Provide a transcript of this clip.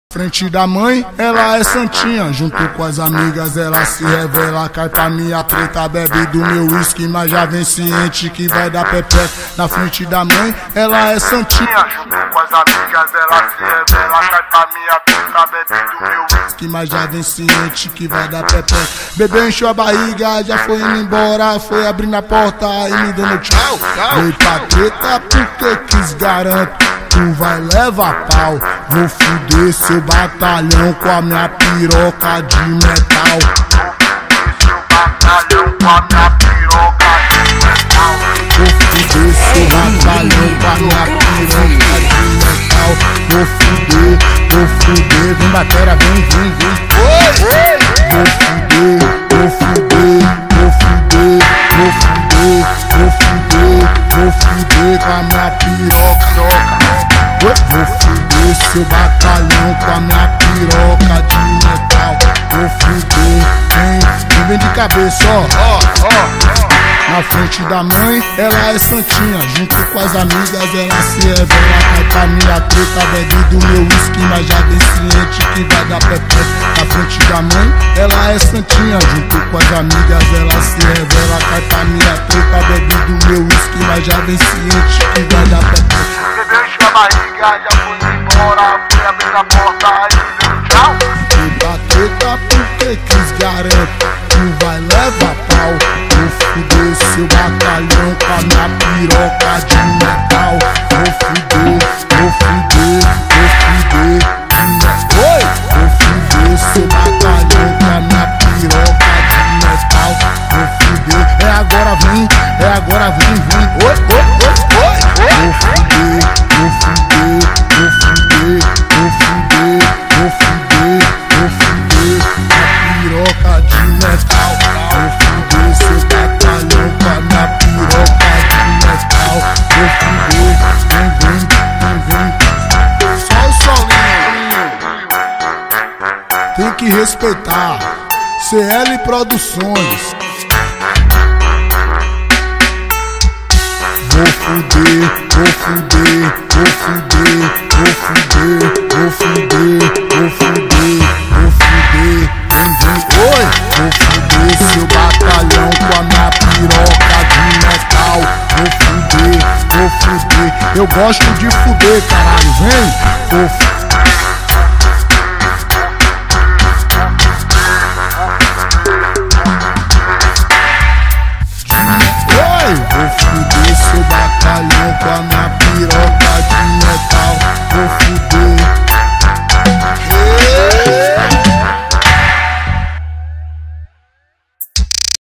Frente da mãe, ela é santinha. Junto com as amigas, ela se revela. Cai pra minha treta, bebe do meu whisky, mas já vem ciente que vai dar pepeca. Na frente da mãe, ela é santinha. Junto com as amigas, ela se revela. Cai pra minha treta, bebe do meu whisky, mas já vem ciente que vai dar pepeca. Bebê encheu a barriga, já foi indo embora. Foi abrindo a porta e me dando tchau. Veio pra treta porque quis, garanto. Tu vai levar pau, vou fuder seu batalhão com a minha piroca de metal. Vou fuder seu batalhão com a minha piroca de metal. Vou fuder, vem batera, vem. Vou fuder com a minha piroca. Vou fuder seu batalhão com a minha piroca de metal. Vou fuder, vem de cabeça, ó. Na frente da mãe, ela é santinha. Junto com as amigas, ela se revela. Cai pra minha treta, bebe do meu whisky, mas já vem ciente que vai dar pepeca. Na frente da mãe, ela é santinha. Junto com as amigas, ela se revela. Cai pra minha treta, bebe do meu whisky, mas já vem ciente que vai dar pepeca. Encheu a barriga, já foi embora. Fui abrir a porta e me deu tchau. Fui pra treta porque quis, garanto. Tu vai levar pau. Vou fuder seu batalhão com a minha piroca de metal. Vou fuder seu batalhão com a minha piroca de metal. Vou fuder, é agora vem. Oi. Vou fuder a piroca de metal. Vou fuder seu batalhão com a minha piroca de metal. Vou fuder, vem. Só o solinho. Tem que respeitar. CL Produções. Vou fuder. Oi! Vou fuder seu batalhão com a minha piroca de metal. Vou fuder. Eu gosto de fuder, caralho, vem!